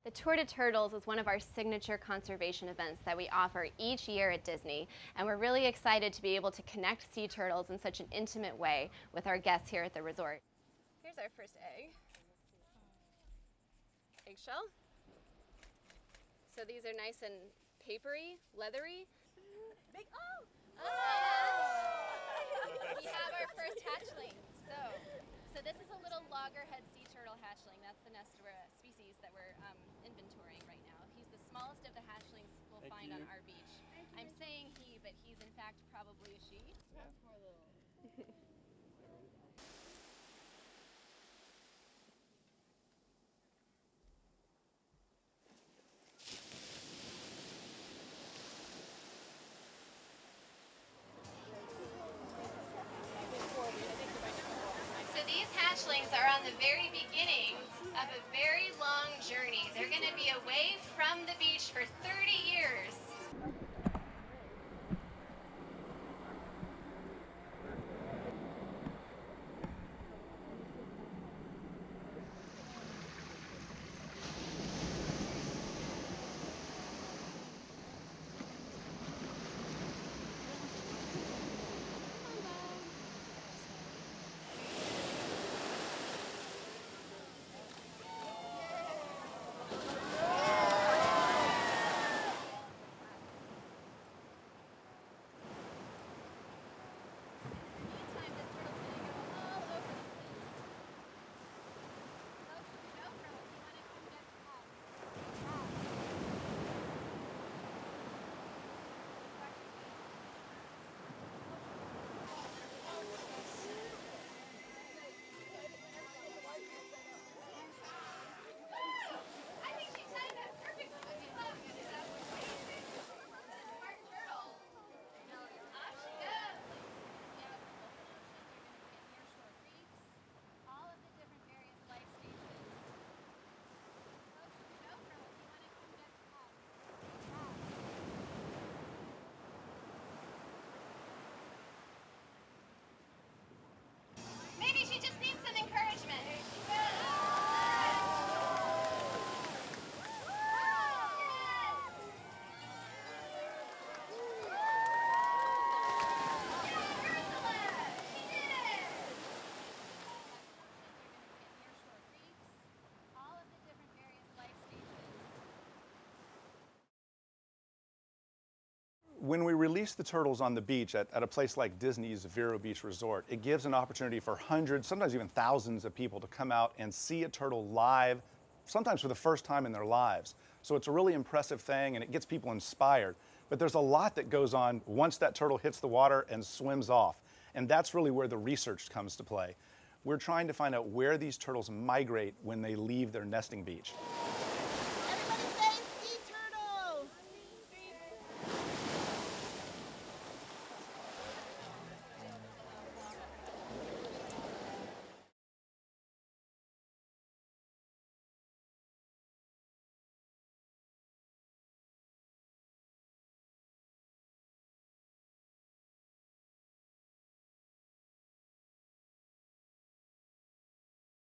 The Tour de Turtles is one of our signature conservation events that we offer each year at Disney, and we're really excited to be able to connect sea turtles in such an intimate way with our guests here at the resort. Here's our first egg. Eggshell. So these are nice and papery, leathery. Big, oh! We have our first hatchling. So this is a little Loggerhead sea turtle hatchling. That's the nest species that we're inventorying right now. He's the smallest of the hatchlings we'll find on our beach. I'm saying he, but he's in fact probably a she. Yeah. Poor little. So these hatchlings are on the very beginning of a very long journey. They're going to be away from the beach for 30 years. Maybe she just needs some encouragement. When we release the turtles on the beach at a place like Disney's Vero Beach Resort, it gives an opportunity for hundreds, sometimes even thousands of people to come out and see a turtle live, sometimes for the first time in their lives. So it's a really impressive thing and it gets people inspired. But there's a lot that goes on once that turtle hits the water and swims off. And that's really where the research comes to play. We're trying to find out where these turtles migrate when they leave their nesting beach.